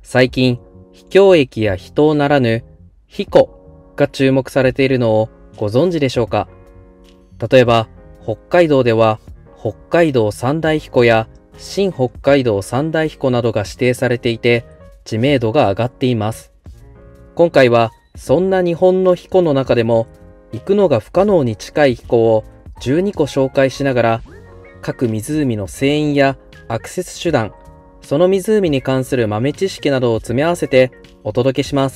最近、秘境駅や秘湯ならぬ、秘湖が注目されているのをご存知でしょうか。例えば、北海道では、北海道三大秘湖や新北海道三大秘湖などが指定されていて、知名度が上がっています。今回は、そんな日本の秘湖の中でも、行くのが不可能に近い秘湖を12個紹介しながら、各湖の成因やアクセス手段、その湖に関する豆知識などを詰め合わせてお届けします。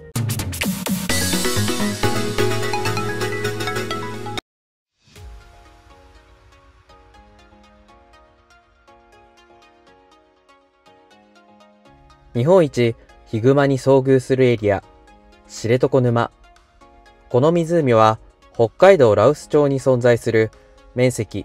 日本一ヒグマに遭遇するエリア、知床沼。この湖は北海道羅臼町に存在する面積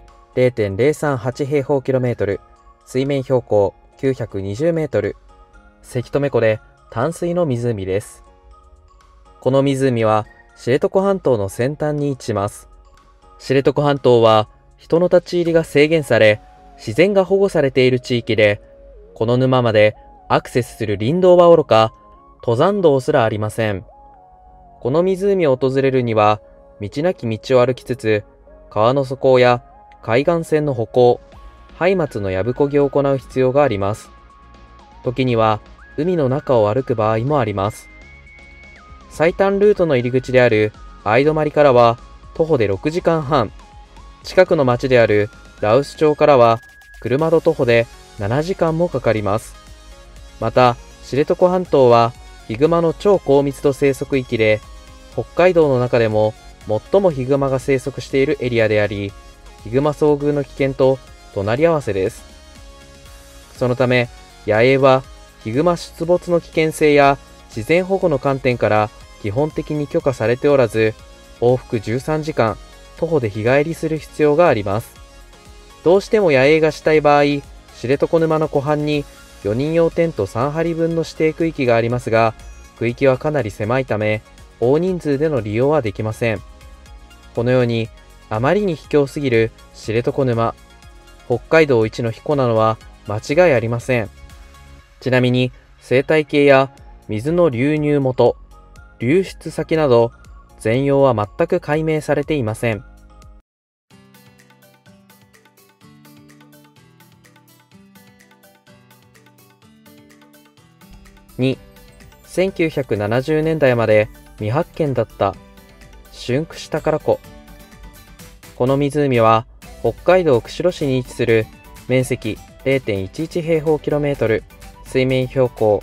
0.038 平方キロメートル、水面標高920メートル、せき止め湖で淡水の湖です。この湖は知床半島の先端に位置します。知床半島は人の立ち入りが制限され、自然が保護されている地域で、この沼までアクセスする林道はおろか、登山道すらありません。この湖を訪れるには、道なき道を歩きつつ、川の底や海岸線の歩行、松のやぶこぎを行う必要があります。時には、海の中を歩く場合もあります。最短ルートの入り口である相泊からは、徒歩で6時間半、近くの町である羅臼町からは、車と徒歩で7時間もかかります。また、知床半島は、ヒグマの超高密度生息域で、北海道の中でも最もヒグマが生息しているエリアであり、ヒグマ遭遇の危険と隣り合わせです。そのため、野営はヒグマ出没の危険性や自然保護の観点から基本的に許可されておらず、往復13時間、徒歩で日帰りする必要があります。どうしても野営がしたい場合、知床沼の湖畔に4人用テント3張分の指定区域がありますが、区域はかなり狭いため、大人数での利用はできません。このように、あまりに秘境すぎる知床沼、北海道一の秘湖なのは間違いありません。ちなみに、生態系や水の流入元、流出先など、全容は全く解明されていません。2、1970年代まで未発見だった春串宝湖。この湖は北海道釧路市に位置する面積 0.11 平方キロメートル、水面標高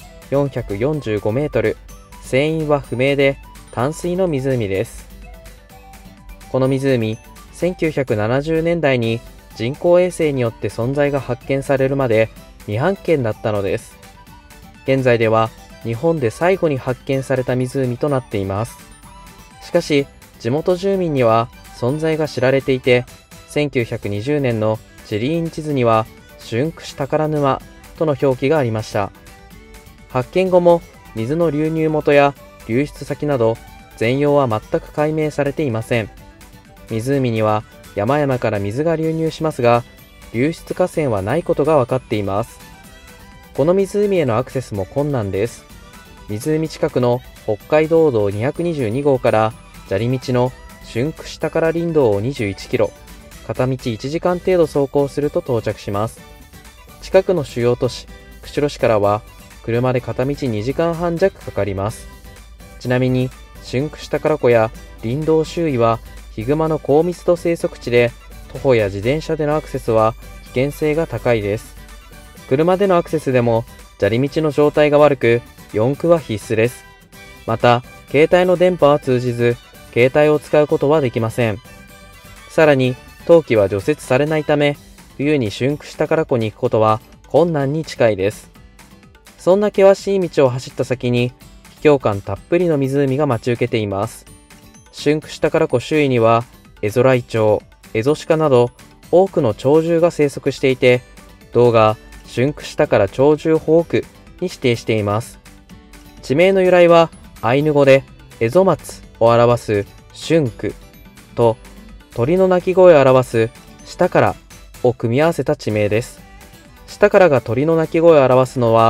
445メートル、成因は不明で淡水の湖です。この湖、1970年代に人工衛星によって存在が発見されるまで未発見だったのです。現在では日本で最後に発見された湖となっています。しかし、地元住民には存在が知られていて、1920年の地理院地図には春串宝沼との表記がありました。発見後も水の流入元や流出先など全容は全く解明されていません。湖には山々から水が流入しますが、流出河川はないことが分かっています。この湖へのアクセスも困難です。湖近くの北海道道222号から砂利道の春串宝林道を21キロ、片道1時間程度走行すると到着します。近くの主要都市、釧路市からは車で片道2時間半弱かかります。ちなみに、春串宝湖や林道周囲はヒグマの高密度生息地で、徒歩や自転車でのアクセスは危険性が高いです。車でのアクセスでも砂利道の状態が悪く、四駆は必須です。また、携帯の電波は通じず、携帯を使うことはできません。さらに、冬季は除雪されないため、冬に春串宝湖に行くことは困難に近いです。そんな険しい道を走った先に、秘境感たっぷりの湖が待ち受けています。春串宝湖周囲には、エゾライチョウ、エゾシカなど、多くの鳥獣が生息していて、道が春串宝鳥獣保護区に指定しています。地名の由来はアイヌ語でエゾマツを表す春区と鳥の鳴き声を表す下からを組み合わせた地名です。下からが鳥の鳴き声を表すのは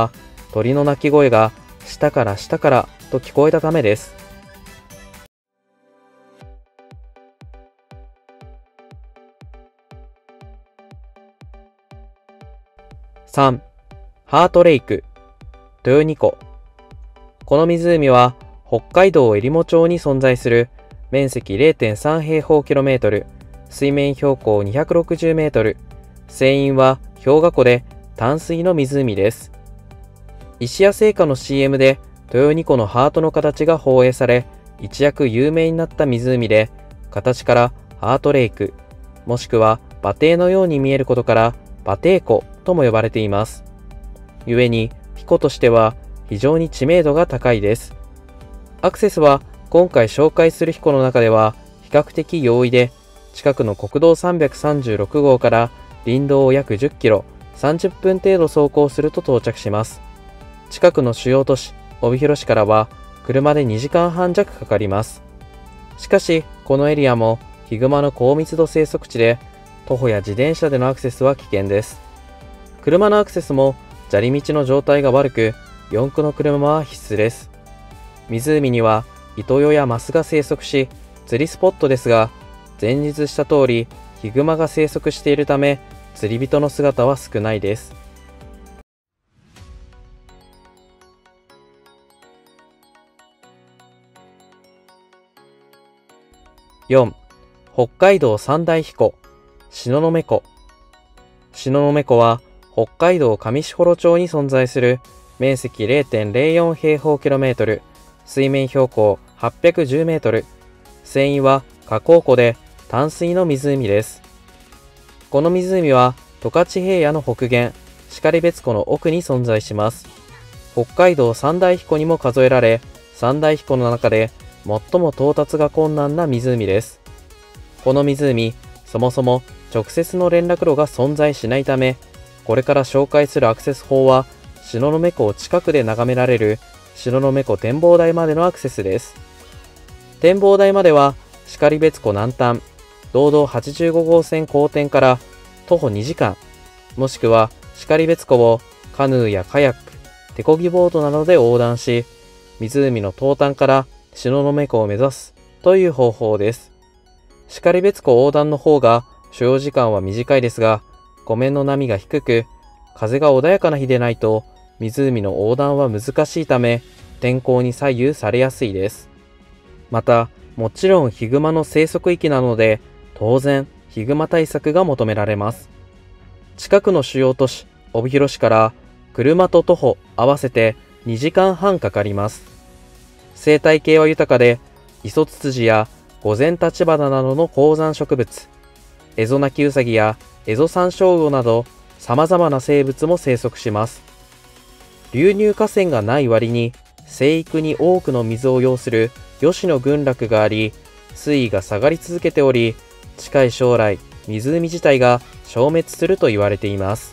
鳥の鳴き声が下から下からと聞こえたためです。3. ハートレイク、豊仁湖。この湖は北海道えりも町に存在する面積 0.3 平方キロメートル、水面標高260メートル、成因は氷河湖で淡水の湖です。石屋製菓の CM で豊仁湖のハートの形が放映され、一躍有名になった湖で、形からハートレイク、もしくは馬蹄のように見えることから馬蹄湖とも呼ばれています。故に、飛湖としては非常に知名度が高いです。アクセスは今回紹介する飛湖の中では比較的容易で、近くの国道336号から林道を約10キロ、30分程度走行すると到着します。近くの主要都市、帯広市からは車で2時間半弱かかります。しかし、このエリアもヒグマの高密度生息地で、徒歩や自転車でのアクセスは危険です。車のアクセスも砂利道の状態が悪く、四駆の車は必須です。湖にはイトヨやマスが生息し、釣りスポットですが、前述した通り、ヒグマが生息しているため、釣り人の姿は少ないです。4. 北海道三大飛湖、東雲湖。東雲湖は北海道上士幌町に存在する面積 0.04 平方キロメートル、水面標高810メートル、成因は河口湖で淡水の湖です。この湖は十勝平野の北限、然別湖の奥に存在します。北海道三大飛湖にも数えられ、三大飛湖の中で最も到達が困難な湖です。この湖、そもそも直接の連絡路が存在しないため、これから紹介するアクセス法は、東雲湖を近くで眺められる東雲湖展望台までのアクセスです。展望台までは、然別湖南端、道道85号線交点から徒歩2時間、もしくは然別湖をカヌーやカヤック、手漕ぎボートなどで横断し、湖の東端から東雲湖を目指すという方法です。然別湖横断の方が所要時間は短いですが、湖面の波が低く、風が穏やかな日でないと湖の横断は難しいため、天候に左右されやすいです。また、もちろんヒグマの生息域なので、当然ヒグマ対策が求められます。近くの主要都市、帯広市から車と徒歩合わせて2時間半かかります。生態系は豊かで、イソツツジやゴゼンタチバナなどの高山植物、エゾナキウサギやエゾサンショウウオなど様々な生物も生息します。流入河川がない割に生育に多くの水を要する吉野群落があり、水位が下がり続けており、近い将来、湖自体が消滅すると言われています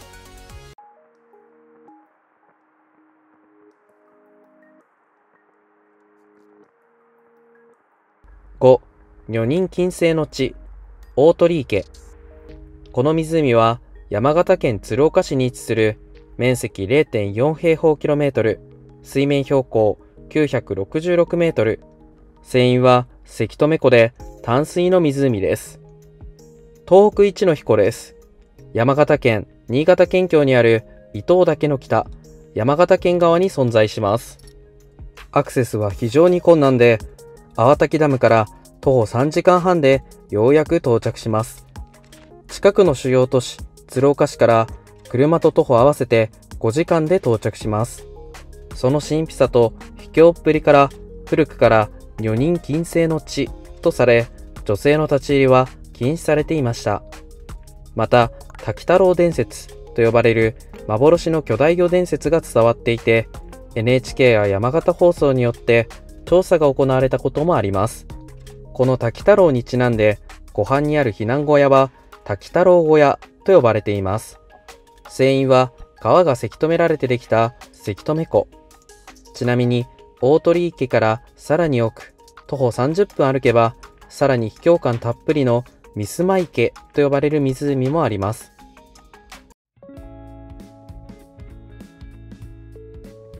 。5. 女人禁制の地、大鳥池。この湖は山形県鶴岡市に位置する面積 0.4 平方キロメートル、水面標高966メートル、成因は関留湖で淡水の湖です。東北一の飛湖です。山形県、新潟県境にある伊東岳の北、山形県側に存在します。アクセスは非常に困難で、粟滝ダムから徒歩3時間半でようやく到着します。近くの主要都市、鶴岡市から車と徒歩合わせて5時間で到着します。その神秘さと秘境っぷりから古くから女人禁制の地とされ、女性の立ち入りは禁止されていました。また、滝太郎伝説と呼ばれる幻の巨大魚伝説が伝わっていて、NHK や山形放送によって調査が行われたこともあります。この滝太郎にちなんで、湖畔にある避難小屋は滝太郎小屋と呼ばれています。成因は川がせき止められてできたせき止め湖。ちなみに大鳥池からさらに奥、徒歩30分歩けば、さらに秘境感たっぷりのミスマ池と呼ばれる湖もあります。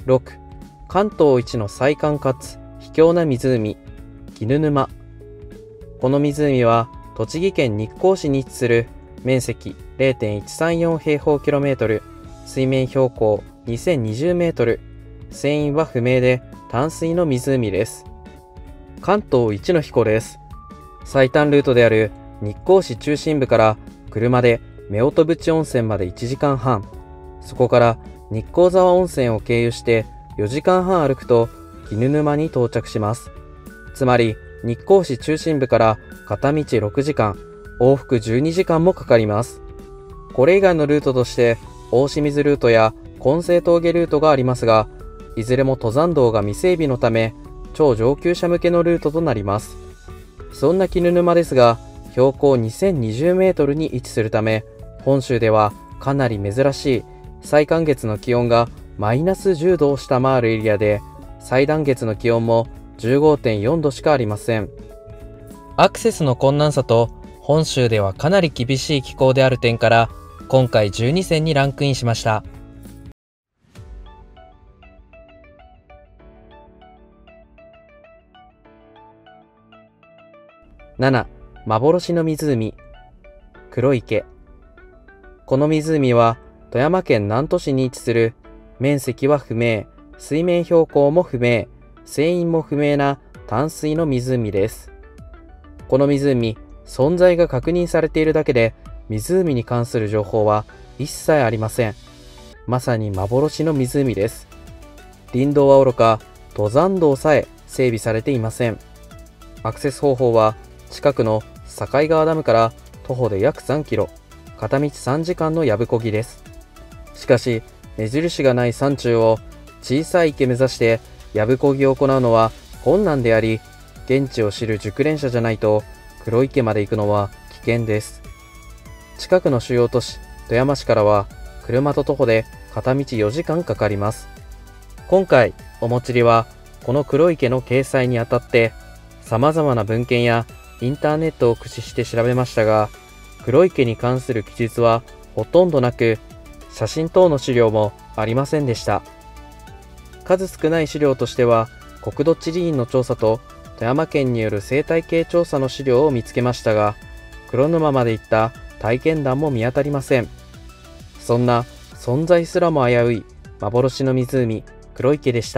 6、関東一の最寒かつ秘境な湖、絹沼。この湖は栃木県日光市に位置する面積 0.134 平方キロメートル、水面標高2020メートル、成因は不明で淡水の湖です。関東一の彦です。最短ルートである日光市中心部から車で夫婦淵温泉まで1時間半、そこから日光沢温泉を経由して4時間半歩くと絹沼に到着します。つまり日光市中心部から片道6時間、往復12時間もかかります。これ以外のルートとして大清水ルートや金星峠ルートがありますが、いずれも登山道が未整備のため超上級者向けのルートとなります。そんな絹沼ですが、標高2020メートルに位置するため、本州ではかなり珍しい最寒月の気温がマイナス10度を下回るエリアで、最暖月の気温も 15.4 度しかありません。アクセスの困難さと本州ではかなり厳しい気候である点から、今回12選にランクインしました。7、幻の湖、黒池。この湖は富山県南砺市に位置する、面積は不明、水面標高も不明、成因も不明な淡水の湖です。この湖、存在が確認されているだけで、湖に関する情報は一切ありません。まさに幻の湖です。林道はおろか、登山道さえ整備されていません。アクセス方法は、近くの境川ダムから徒歩で約3キロ、片道3時間のやぶこぎです。しかし、目印がない山中を小さい池目指してやぶこぎを行うのは困難であり、現地を知る熟練者じゃないと黒池まで行くのは危険です。近くの主要都市富山市からは車と徒歩で片道4時間かかります。今回おもちりはこの黒池の掲載にあたって様々な文献やインターネットを駆使して調べましたが、黒池に関する記述はほとんどなく、写真等の資料もありませんでした。数少ない資料としては、国土地理院の調査と富山県による生態系調査の資料を見つけましたが、黒沼まで行った体験談も見当たりません。そんな存在すらも危うい幻の湖、黒池でした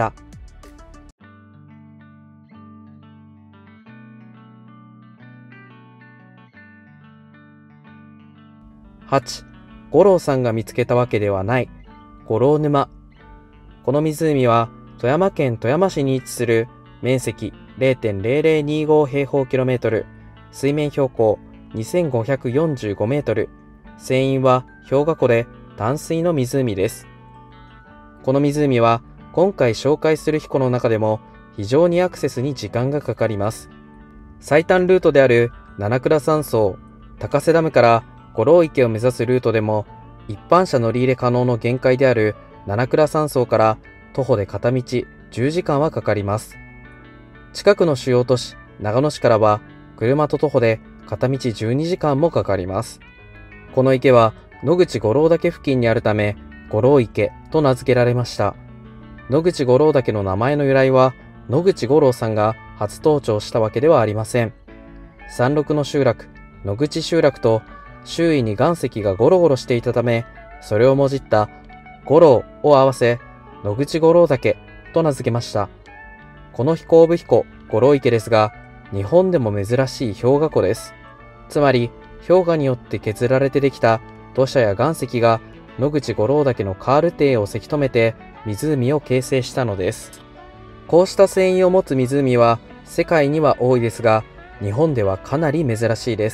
。8、五郎さんが見つけたわけではない、五郎沼。この湖は富山県富山市に位置する面積 0.0025 平方キロメートル、水面標高2545メートル、成因は氷河湖で淡水の湖です。この湖は今回紹介する彦の中でも非常にアクセスに時間がかかります。最短ルートである七倉山荘、高瀬ダムから五郎池を目指すルートでも、一般車乗り入れ可能の限界である七倉山荘から徒歩で片道10時間はかかります。近くの主要都市長野市からは車と徒歩で片道12時間もかかります。この池は野口五郎岳付近にあるため五郎池と名付けられました。野口五郎岳の名前の由来は、野口五郎さんが初登頂したわけではありません。山麓の集落野口集落と周囲に岩石がゴロゴロしていたため、それをもじった五郎を合わせ野口五郎岳と名付けました。この飛行部彦五郎池ですが、日本でも珍しい氷河湖です。つまり氷河によって削られてできた土砂や岩石が野口五郎岳のカール堤をせき止めて湖を形成したのです。こうした繊維を持つ湖は世界には多いですが、日本ではかなり珍しいです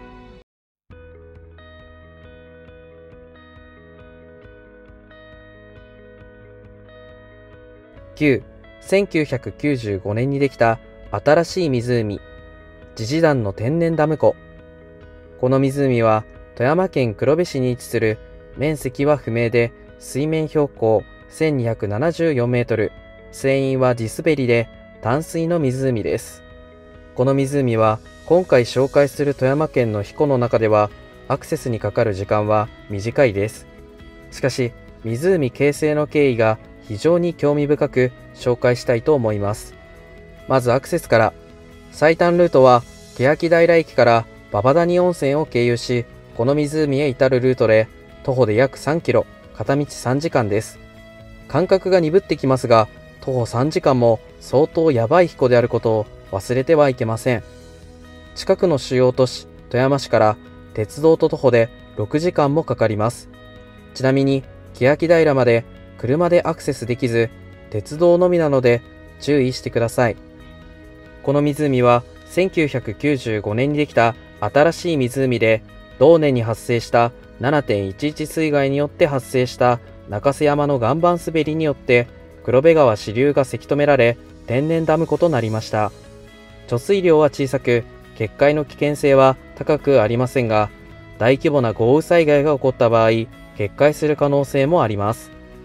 。9、1995年にできた新しい湖、時事団の天然ダム湖。この湖は富山県黒部市に位置する、面積は不明で水面標高1274メートル、成因は地滑りで淡水の湖です。この湖は今回紹介する富山県の彦の中ではアクセスにかかる時間は短いです。しかし湖形成の経緯が非常に興味深く紹介したいと思います。まずアクセスから。最短ルートは欅平駅から馬場谷温泉を経由し、この湖へ至るルートで徒歩で約3キロ、片道3時間です。感覚が鈍ってきますが、徒歩3時間も相当やばい飛行であることを忘れてはいけません。近くの主要都市富山市から鉄道と徒歩で6時間もかかります。ちなみに欅平まで車でアクセスできず、鉄道のみなので注意してください。この湖は1995年にできた新しい湖で、同年に発生した 7.11 水害によって発生した中瀬山の岩盤滑りによって黒部川支流がせき止められ、天然ダム湖となりました。貯水量は小さく、決壊の危険性は高くありませんが、大規模な豪雨災害が起こった場合、決壊する可能性もあります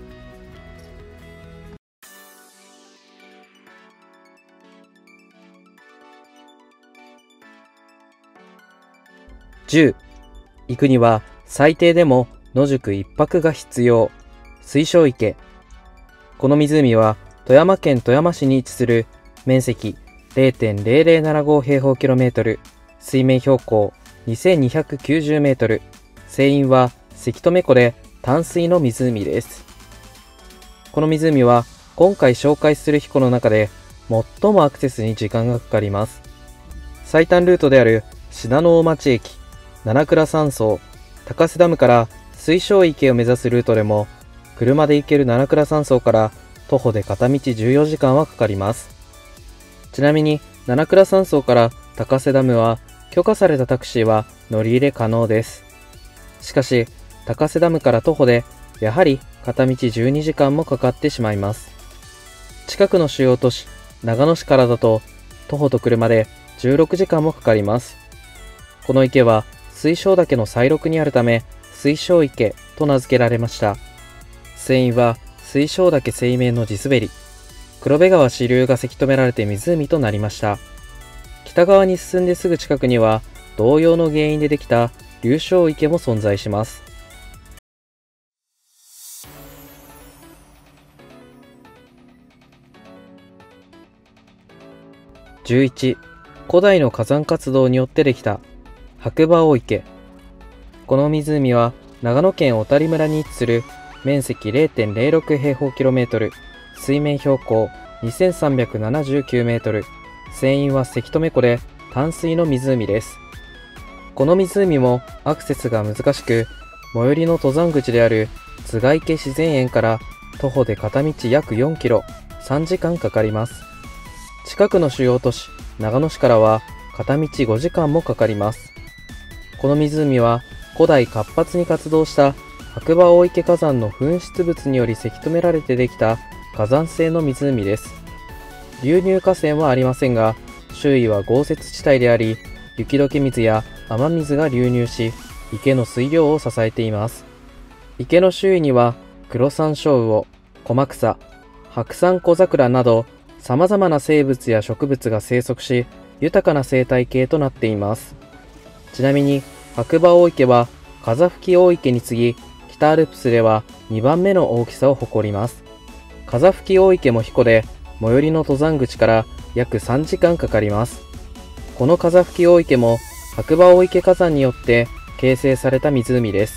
。10、行くには最低でも野宿1泊が必要。水晶池。この湖は富山県富山市に位置する面積 0.0075 平方キロメートル、水面標高2290メートル、成因はせき止め湖で淡水の湖です。この湖は今回紹介する飛行の中で最もアクセスに時間がかかります。最短ルートである信濃大町駅、七倉山荘、高瀬ダムから水晶池を目指すルートでも、車で行ける七倉山荘から徒歩で片道14時間はかかります。ちなみに七倉山荘から高瀬ダムは許可されたタクシーは乗り入れ可能です。しかし高瀬ダムから徒歩でやはり片道12時間もかかってしまいます。近くの主要都市長野市からだと徒歩と車で16時間もかかります。この池は水晶岳の西麓にあるため水晶池と名付けられました。成因は水晶岳西面の地滑り、黒部川支流がせき止められて湖となりました。北側に進んですぐ近くには同様の原因でできた流晶池も存在します。11、古代の火山活動によってできた白馬大池。この湖は長野県小谷村に位置する面積 0.06 平方キロメートル、水面標高2379メートル、成因はせき止め湖で淡水の湖です。この湖もアクセスが難しく、最寄りの登山口である津賀池自然園から徒歩で片道約4キロ、3時間かかります。近くの主要都市長野市からは片道5時間もかかります。この湖は古代活発に活動した白馬大池火山の噴出物によりせき止められてできた火山性の湖です。流入河川はありませんが、周囲は豪雪地帯であり、雪解け水や雨水が流入し、池の水量を支えています。池の周囲には黒山椒魚、コ草、白山小桜など様々な生物や植物が生息し、豊かな生態系となっています。ちなみに白馬大池は風吹大池に次ぎ、北アルプスでは2番目の大きさを誇ります。風吹大池も彦で、最寄りの登山口から約3時間かかります。この風吹大池も白馬大池火山によって形成された湖です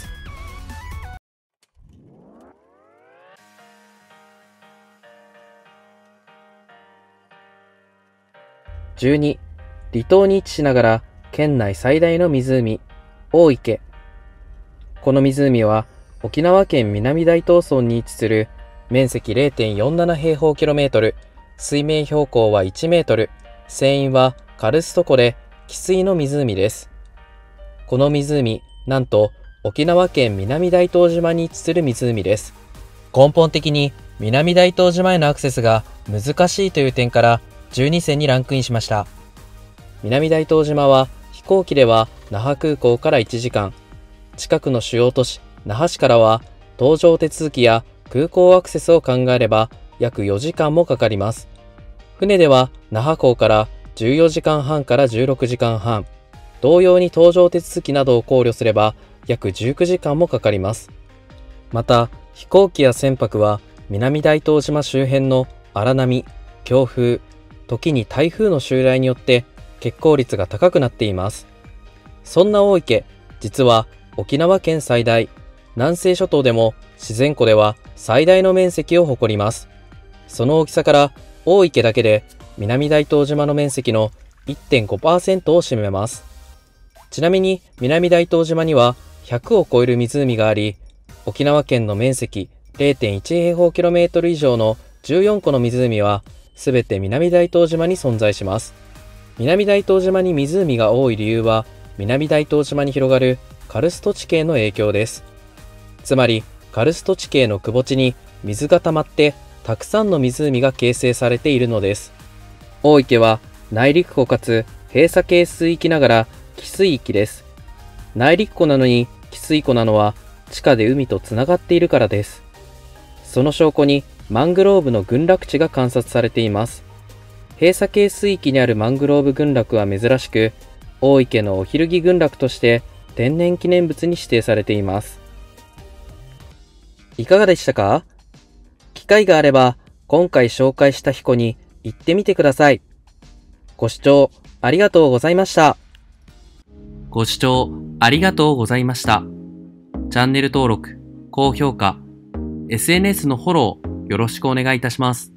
。12、離島に位置しながら県内最大の湖、大池。この湖は沖縄県南大東村に位置する面積 0.47 平方キロメートル、水面標高は1メートル、成因はカルスト湖で汽水の湖です。この湖、なんと沖縄県南大東島に位置する湖です。根本的に南大東島へのアクセスが難しいという点から12選にランクインしました。南大東島は飛行機では那覇空港から1時間、近くの主要都市那覇市からは搭乗手続きや空港アクセスを考えれば約4時間もかかります。船では那覇港から14時間半から16時間半、同様に搭乗手続きなどを考慮すれば約19時間もかかります。また飛行機や船舶は南大東島周辺の荒波、強風、時に台風の襲来によって欠航率が高くなっています。そんな大池、実は沖縄県最大、南西諸島でも自然湖では最大の面積を誇ります。その大きさから大池だけで南大東島の面積の 1.5% を占めます。ちなみに南大東島には100を超える湖があり、沖縄県の面積 0.1 平方キロメートル以上の14個の湖はすべて南大東島に存在します。南大東島に湖が多い理由は、南大東島に広がるカルスト地形の影響です。つまり、カルスト地形の窪地に水が溜まってたくさんの湖が形成されているのです。大池は内陸湖かつ閉鎖系水域ながら汽水域です。内陸湖なのに汽水湖なのは地下で海とつながっているからです。その証拠にマングローブの群落地が観察されています。閉鎖系水域にあるマングローブ群落は珍しく、大池のおひるぎ群落として天然記念物に指定されています。いかがでしたか？機会があれば今回紹介した彦に行ってみてください。ご視聴ありがとうございました。ご視聴ありがとうございました。チャンネル登録、高評価、SNS のフォローよろしくお願いいたします。